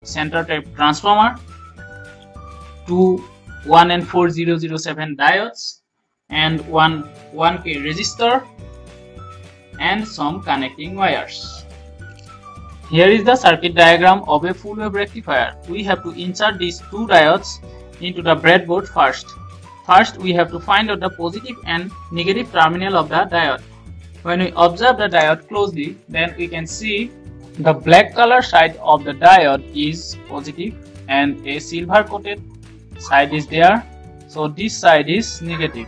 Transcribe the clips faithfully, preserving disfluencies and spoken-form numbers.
center type transformer, two one N four zero zero seven diodes, and one 1K resistor, and some connecting wires. Here is the circuit diagram of a full wave rectifier. We have to insert these two diodes into the breadboard first. First, we have to find out the positive and negative terminal of the diode. When we observe the diode closely, then we can see the black color side of the diode is positive and a silver coated side is there. So this side is negative.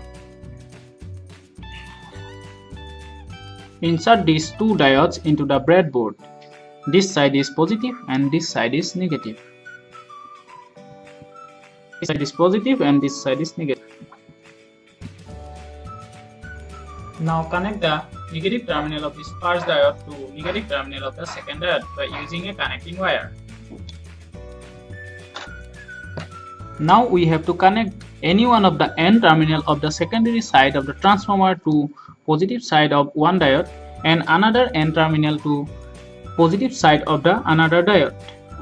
Insert these two diodes into the breadboard. This side is positive and this side is negative. This side is positive and this side is negative. Now connect the negative terminal of this first diode to negative terminal of the second diode by using a connecting wire. Now we have to connect any one of the N terminal of the secondary side of the transformer to positive side of one diode and another N terminal to positive side of the another diode.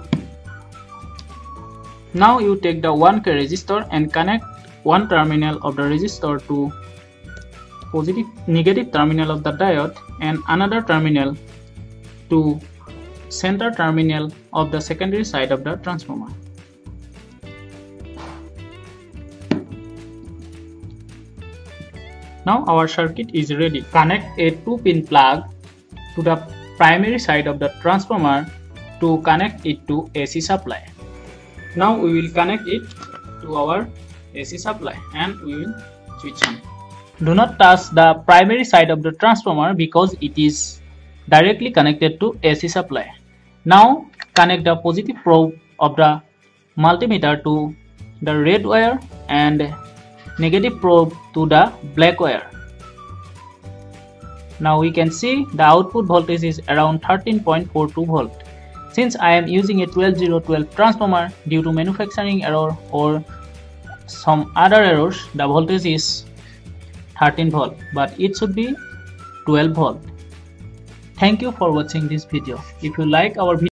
Now you take the one K resistor and connect one terminal of the resistor to positive negative terminal of the diode and another terminal to center terminal of the secondary side of the transformer. Now our circuit is ready. Connect a two pin plug to the primary side of the transformer to connect it to A C supply. Now we will connect it to our A C supply and we will switch on. Do not touch the primary side of the transformer because it is directly connected to A C supply. Now connect the positive probe of the multimeter to the red wire and negative probe to the black wire. Now we can see the output voltage is around thirteen point four two volt. Since I am using a twelve zero twelve transformer, due to manufacturing error or some other errors, the voltage is thirteen volt, but it should be twelve volt. Thank you for watching this video. If you like our video,